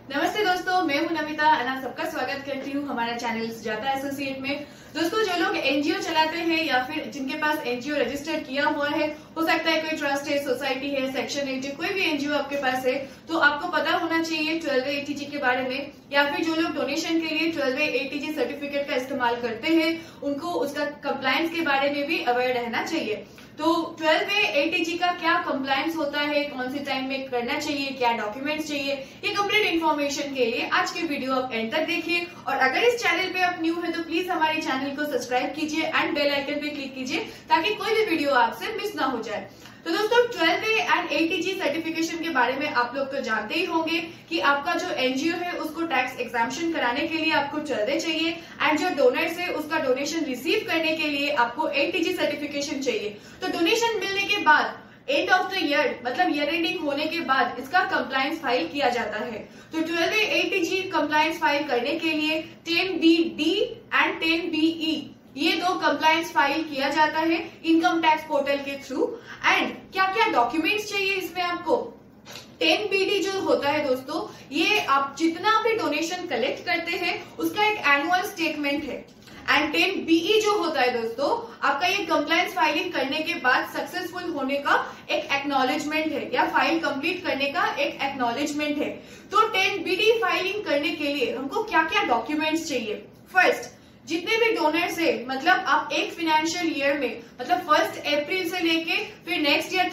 नमस्ते दोस्तों, मैं हूं नमिता और आप सबका स्वागत करती हूं हमारा चैनल सुजाता एसोसिएट में। दोस्तों, जो लोग एनजीओ चलाते हैं या फिर जिनके पास एनजीओ रजिस्टर किया हुआ है, हो सकता है कोई ट्रस्ट है, सोसाइटी है, सेक्शन 8 है, कोई भी एनजीओ आपके पास है, तो आपको पता होना चाहिए 12A एटीजी के बारे में। या फिर जो लोग डोनेशन के लिए 12A एटीजी सर्टिफिकेट का इस्तेमाल करते हैं, उनको उसका कंप्लायंस के बारे में भी अवेयर रहना चाहिए। तो 12A एटीजी का क्या कंप्लायंस होता है, कौन सी टाइम में करना चाहिए, क्या डॉक्यूमेंट्स चाहिए, ये कंप्लीट इन्फॉर्मेशन के लिए आज के वीडियो आप एंड तक देखिए। और अगर इस चैनल पे आप न्यू है तो प्लीज हमारे चैनल को सब्सक्राइब कीजिए एंड बेल आइकन पे क्लिक कीजिए ताकि कोई भी वीडियो आपसे मिस ना हो जाए। तो दोस्तों, 12A एंड एटीजी सर्टिफिकेशन के बारे में आप लोग तो जानते ही होंगे कि आपका जो एनजीओ है उसको टैक्स एग्जाम्पशन कराने के लिए आपको 12A चाहिए एंड जो डोनर्स है उसका डोनेशन रिसीव करने के लिए आपको एटीजी सर्टिफिकेशन चाहिए। तो डोनेशन मिलने के बाद एंड ऑफ द ईयर मतलब ईयर एंडिंग होने के बाद इसका कंप्लायंस फाइल किया जाता है। तो 12A एटीजी कंप्लायंस फाइल करने के लिए 10BD एंड 10BE ये दो कंप्लायंस फाइल किया जाता है इनकम टैक्स पोर्टल के थ्रू। एंड क्या क्या डॉक्यूमेंट्स चाहिए इसमें आपको? 10BD जो होता है दोस्तों, ये आप जितना भी डोनेशन कलेक्ट करते हैं उसका एक एनुअल स्टेटमेंट है। एंड 10BE जो होता है दोस्तों, आपका ये कंप्लायंस फाइलिंग करने के बाद सक्सेसफुल होने का एक एक्नॉलेजमेंट है या फाइल कंप्लीट करने का एक एक्नॉलेजमेंट है। तो 10BD फाइलिंग करने के लिए हमको क्या क्या डॉक्यूमेंट्स चाहिए? फर्स्ट, जितने भी डोनर्स है, मतलब आप एक फाइनेंशियल ईयर में मतलब 1 अप्रैल से लेके फिर नेक्स्ट ईयर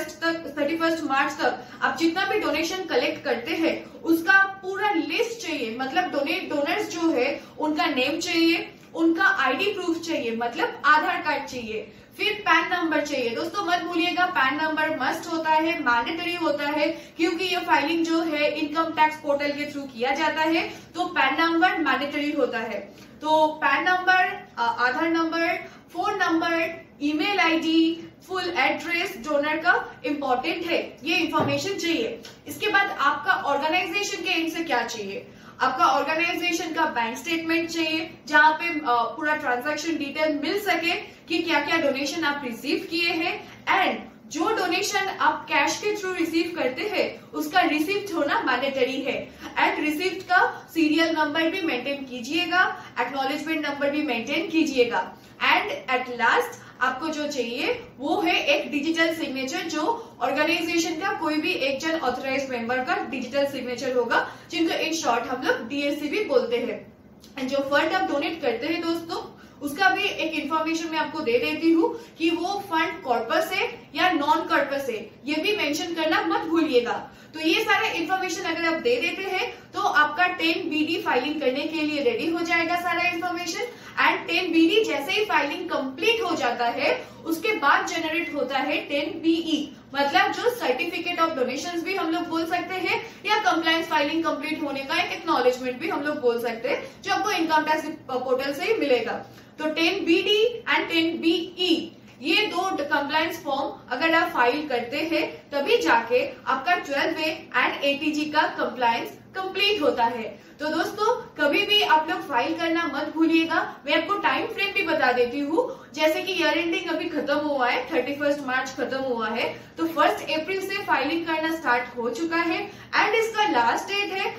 31 मार्च तक आप जितना भी डोनेशन कलेक्ट करते हैं उसका पूरा लिस्ट चाहिए। मतलब डोनर्स जो है उनका नेम चाहिए, उनका आईडी प्रूफ चाहिए मतलब आधार कार्ड चाहिए, फिर पैन नंबर चाहिए। दोस्तों मत भूलिएगा, पैन नंबर मस्ट होता है, मैंडेटरी होता है, क्योंकि ये फाइलिंग जो है इनकम टैक्स पोर्टल के थ्रू किया जाता है तो पैन नंबर मैंडेटरी होता है। तो PAN number, Aadhaar number, phone number, email ID, full address donor का इम्पोर्टेंट है, ये इंफॉर्मेशन चाहिए। इसके बाद आपका ऑर्गेनाइजेशन के एंड से क्या चाहिए? आपका ऑर्गेनाइजेशन का बैंक स्टेटमेंट चाहिए जहां पे पूरा ट्रांजैक्शन डिटेल मिल सके कि क्या क्या डोनेशन आप रिसीव किए हैं। एंड जो डोनेशन आप कैश के थ्रू रिसीव करते हैं उसका रिसिप्ट होना मैंडेटरी है। एंड रिसिप्ट का सीरियल नंबर भी मेंटेन कीजिएगा, एक्नॉलेजमेंट नंबर भी मेंटेन कीजिएगा। एंड एट लास्ट आपको जो चाहिए वो है एक डिजिटल सिग्नेचर, जो ऑर्गेनाइजेशन का कोई भी एक जन ऑथराइज्ड मेंबर का डिजिटल सिग्नेचर होगा, जिनको इन शॉर्ट हम लोग डीएससी भी बोलते हैं। एंड जो फंड आप डोनेट करते हैं दोस्तों, उसका भी एक इंफॉर्मेशन मैं आपको दे देती हूँ कि वो फंड कॉर्पस है या नॉन कॉर्पस है, ये भी मेंशन करना मत भूलिएगा। तो ये सारे इंफॉर्मेशन अगर आप दे देते हैं तो आपका 10BD फाइलिंग करने के लिए रेडी हो जाएगा सारा इंफॉर्मेशन। एंड 10BD जैसे ही फाइलिंग कंप्लीट हो जाता है उसके बाद जनरेट होता है 10BE, मतलब जो सर्टिफिकेट ऑफ डोनेशंस भी हम लोग बोल सकते हैं या कंप्लायंस फाइलिंग कंप्लीट होने का एक एक्नॉलेजमेंट भी हम लोग बोल सकते हैं, जो आपको इनकम टैक्स पोर्टल से ही मिलेगा। तो 10BD एंड 10BE ये दो कंप्लायंस फॉर्म अगर आप फाइल करते हैं तभी जाके आपका 12A एंड एटीजी का कंप्लायंस कंप्लीट होता है। तो दोस्तों कभी भी आप लोग फाइल करना मत भूलिएगा। मैं आपको टाइम फ्रेम भी बता देती हूँ, जैसे कि ईयर एंडिंग अभी खत्म हुआ है, 31 मार्च खत्म हुआ है, तो 1 अप्रैल से फाइलिंग करना स्टार्ट हो चुका है एंड इसका लास्ट डेट है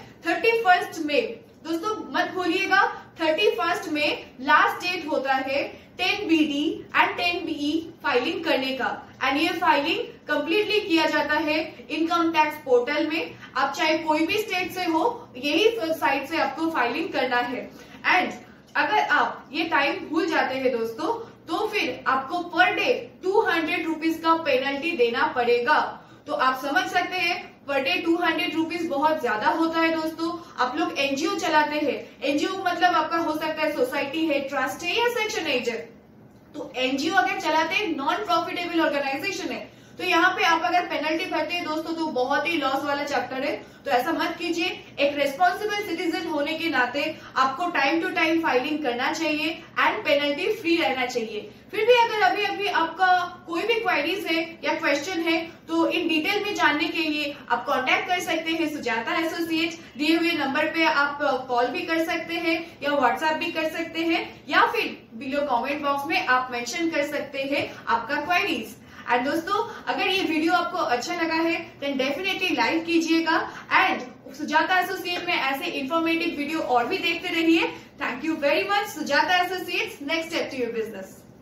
31 मई। दोस्तों मत भूलिएगा, 31 में लास्ट डेट होता है 10BD एंड 10BE फाइलिंग करने का। एंड ये फाइलिंग कंप्लीटली किया जाता है इनकम टैक्स पोर्टल में। आप चाहे कोई भी स्टेट से हो, यही साइट से आपको फाइलिंग करना है। एंड अगर आप ये टाइम भूल जाते हैं दोस्तों, तो फिर आपको पर डे 200 रुपीज का पेनल्टी देना पड़ेगा। तो आप समझ सकते हैं पर डे 200 रुपीज बहुत ज्यादा होता है दोस्तों। आप लोग एनजीओ चलाते हैं, एनजीओ मतलब आपका हो सकता है सोसाइटी है, ट्रस्ट है या सेक्शन 8 है। तो एनजीओ अगर चलाते हैं, नॉन प्रॉफिटेबल ऑर्गेनाइजेशन है, तो यहाँ पे आप अगर पेनल्टी भरते हैं दोस्तों तो बहुत ही लॉस वाला चैप्टर है। तो ऐसा मत कीजिए। एक रेस्पॉन्सिबल सिटीजन होने के नाते आपको टाइम टू टाइम फाइलिंग करना चाहिए एंड पेनल्टी फ्री रहना चाहिए। फिर भी अगर अभी आपका कोई भी क्वेरीज है या क्वेश्चन है तो इन डिटेल में जानने के लिए आप कांटेक्ट कर सकते हैं सुजाता एसोसिएट्स। दिए हुए नंबर पे आप कॉल भी कर सकते हैं या व्हाट्सएप भी कर सकते हैं, या फिर बिलो कमेंट बॉक्स में आप मेंशन कर सकते हैं आपका क्वेरीज। एंड दोस्तों, अगर ये वीडियो आपको अच्छा लगा है देन डेफिनेटली लाइक कीजिएगा एंड सुजाता एसोसिएट में ऐसे इंफॉर्मेटिव वीडियो और भी देखते रहिए। Thank you very much. Sujata associates, next step to your business.